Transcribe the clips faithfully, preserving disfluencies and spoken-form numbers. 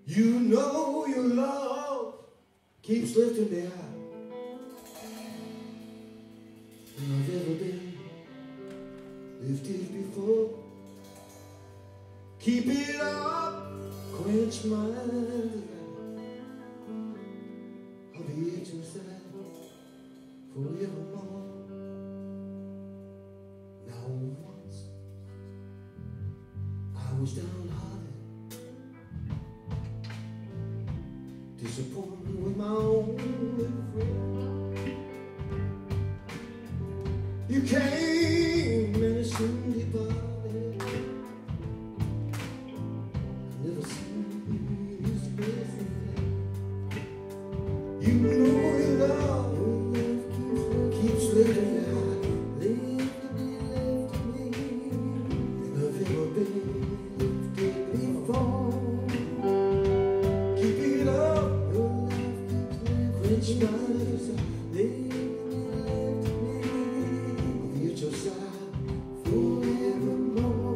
You know your love keeps lifting me high. And I've ever been lifted before. Keep it up, quench my desire. I'll be at your side forevermore. Now once I was downhearted, disappointed with my only friend. You came and it soon departed. I never seen his face again. You know your love, your love keeps lifting me high, lifting me, lifting me. And I've never been lifted before. Keep it up, your love keeps quench my desire, lifting me, lifting me. I'll be at your side forevermore.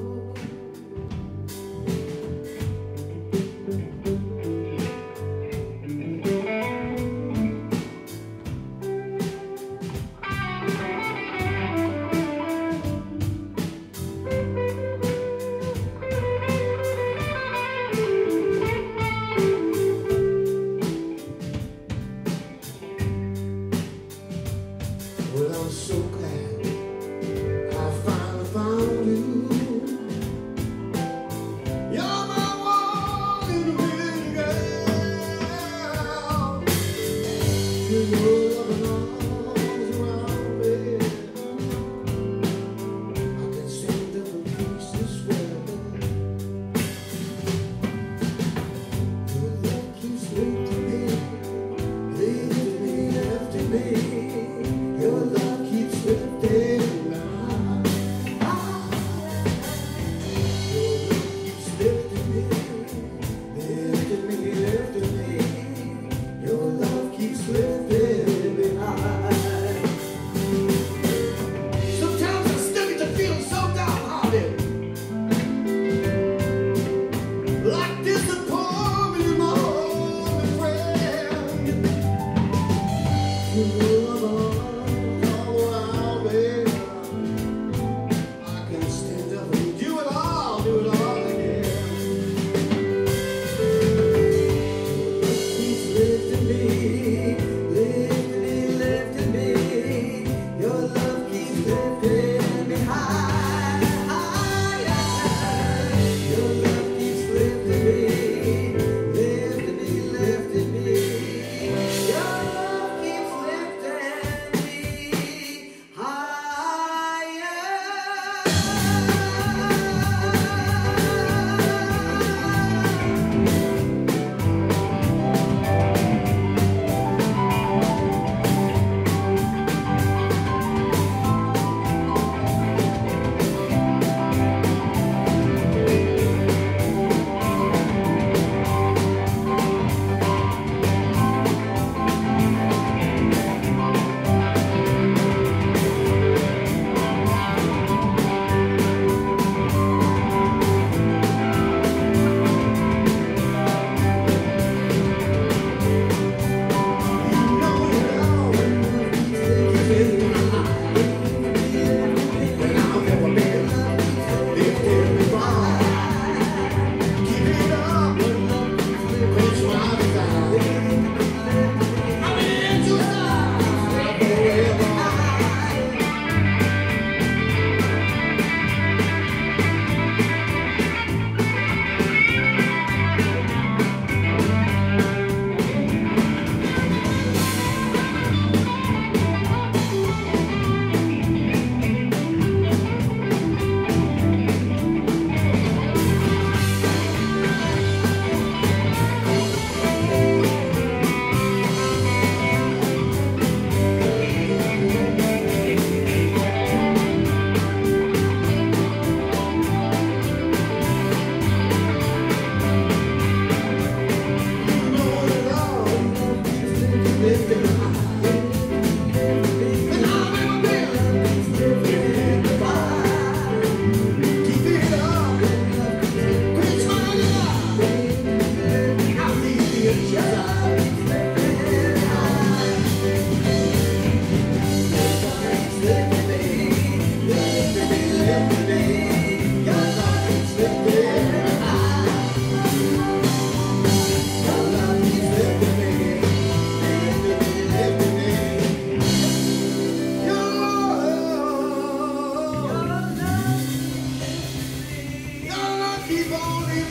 only